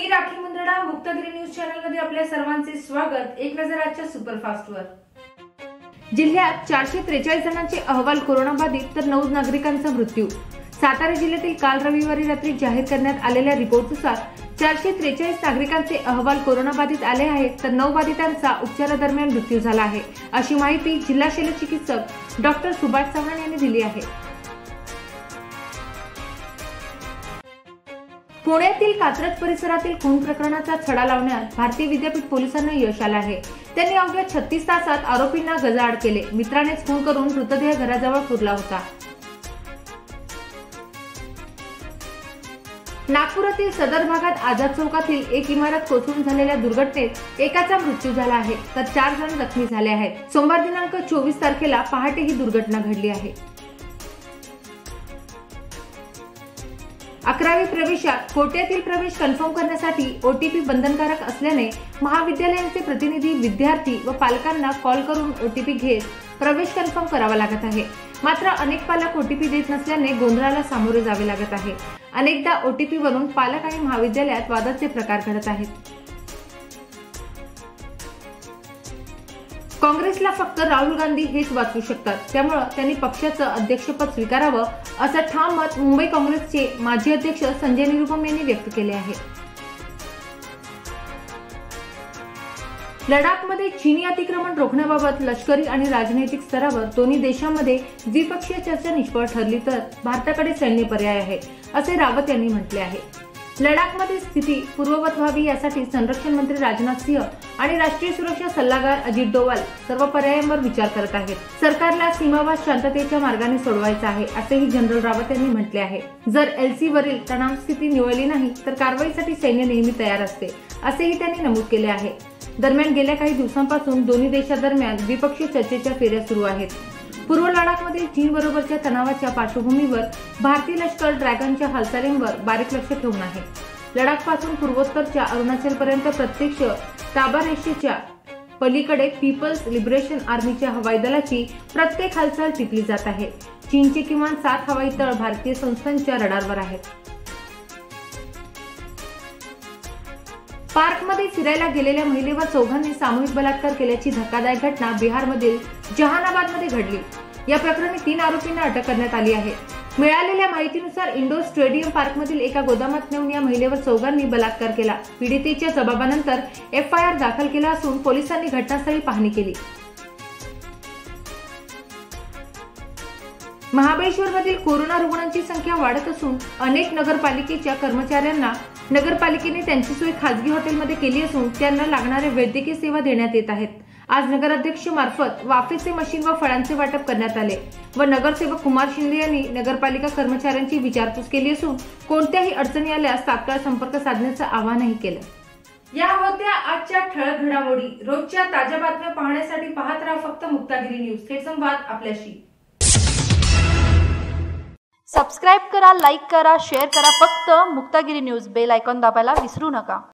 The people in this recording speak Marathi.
मी राखी मुंदडा मुक्तागिरी न्यूज चॅनल मध्ये आपल्या सर्वांचे स्वागत। एक नजर आजच्या सुपरफास्टवर। जिल्ह्यात 443 जणांचे अहवाल कोरोना बाधित तर 9 नागरिकांचा मृत्यू। सातारा जिल्ह्यातील काल रविवारी रात्री जाहीर करण्यात आलेल्या रिपोर्टनुसार 443 नागरिकांचे अहवाल कोरोना बाधित आले आहेत तर 9 बाधितांचा उपचारादरम्यान मृत्यू झाला आहे, अशी माहिती जिल्हा शल्यचिकित्सक डॉक्टर सुभाष चव्हाण यांनी दिली आहे। पुण्यातील कात्रज परिसरातील खून प्रकरणाचा छडा लावण्यात भारतीय विद्यापीठ पोलिसांना यश आलं आहे। त्यांनी अवघ्या 36 तासात आरोपींना गजाआड केले। मित्रानेच खून करून मृतदेह घराजवळ पुरला होता। नागपुरातील सदर भागात आझाद चौकातील एक इमारत कोसळून झालेल्या दुर्घटनेत एकाचा मृत्यू झाला आहे तर 4 जण जखमी झाले आहेत। सोमवार दिनांक 24 तारखेला पहाटे ही दुर्घटना घडली आहे। 11वी प्रवेशात कोट्यातील प्रवेश कन्फर्म करण्यासाठी ओटीपी बंधनकारक असल्याने महाविद्यालयांचे प्रतिनिधी विद्यार्थी व पालकांना कॉल करून ओटीपी घेत प्रवेश कन्फर्म करावा लागत आहे। मात्र अनेक पालक ओटीपी देत नसल्याने गोंधळाला सामोरे जावे लागत आहे। अनेकदा ओटीपी वरून पालक आणि महाविद्यालयात वादाचे प्रकार घडत आहेत। काँग्रेसला फक्त राहुल गांधी हेच वाचवू शकतात, त्यामुळे त्यांनी पक्षाचं अध्यक्षपद स्वीकारावं असं ठाम मत मुंबई काँग्रेसचे माजी अध्यक्ष संजय निरुपम यांनी व्यक्त केले आहे। लडाखमध्ये चीनी अतिक्रमण रोखण्याबाबत लष्करी आणि राजनैतिक स्तरावर दोन्ही देशांमध्ये द्विपक्षीय चर्चा निष्फळ ठरली तर भारताकडे सैन्य पर्याय आहे, असे रावत यांनी म्हटले आहे। लडाखमध्ये स्थिती पूर्ववत व्हावी यासाठी संरक्षण मंत्री राजनाथ सिंह आणि राष्ट्रीय सुरक्षा सल्लागार अजित डोवाल सर्व पर्यायांवर विचार करत आहेत। सरकारला सीमावाद शांततेच्या मार्गाने सोडवायचा आहे, असेही जनरल रावत यांनी म्हटले आहे। जर एलसी वरील तणाव स्थिती निवळली नाही तर कारवाईसाठी सैन्य नेहमी तयार असते, असेही त्यांनी नमूद केले आहे। दरम्यान गेल्या काही दिवसांपासून दोन्ही देशांदरम्यान द्विपक्षीय चर्चेच्या फेऱ्या सुरू आहेत। पूर्व लडाखमधील चीन बरोबरच्या तणावाच्या पार्श्वभूमीवर भारतीय लष्कर ड्रॅगनच्या हालचालींवर बारीक लक्ष ठेवून आहे। लडाखपासून पूर्वोत्तरच्या अरुणाचलपर्यंत प्रत्यक्ष ताबा रेषेच्या पलीकडे पीपल्स लिबरेशन आर्मीच्या हवाई दलाची प्रत्येक हालचाल टिपली जात आहे। चीनचे किमान 7 हवाई तळ भारतीय संस्थांच्या रडारवर आहेत। पार्कमध्ये फिरायला गेलेल्या महिलेवर चौघांनी सामूहिक बलात्कार केल्याची धक्कादायक घटना बिहारमधील जहानाबादमध्ये घडली। या प्रकरणी 3 आरोपींना अटक करण्यात आली आहे। मिळालेल्या माहितीनुसार इंडोर स्टेडियम पार्कमधील एका गोदामात नेऊन या महिलेवर चौघांनी बलात्कार केला। पीडितेच्या जबाबानंतर एफआयआर दाखल केला असून पोलिसांनी घटनास्थळी पाहणी केली। महाबळेश्वरमधील कोरोना रुग्णांची संख्या वाढत असून अनेक नगरपालिकेच्या कर्मचाऱ्यांना नगरपालिकेने त्यांची सोय खासगी हॉटेलमध्ये केली असून त्यांना लागणाऱ्या वैद्यकीय सेवा देण्यात येत आहेत। आज नगराध्यक्ष मार्फत वाफेचे मशीन व फळांचे वाटप करण्यात आले व नगरसेवक कुमार शिंदे यांनी नगरपालिका कर्मचाऱ्यांची विचारपूस केली असून कोणत्याही अडचणी आल्यास तात्काळ संपर्क साधण्याचं आवाहनही केलं। या होत्या आजच्या ठळक घडामोडी। रोजच्या ताज्या बातम्या पाहण्यासाठी पाहत राहा फक्त मुक्तागिरी न्यूज। थेट संवाद आपल्याशी। सबस्क्राइब करा, लाईक करा, शेअर करा, फक्त मुक्तागिरी न्यूज। बेल आयकॉन दाबायला विसरू नका।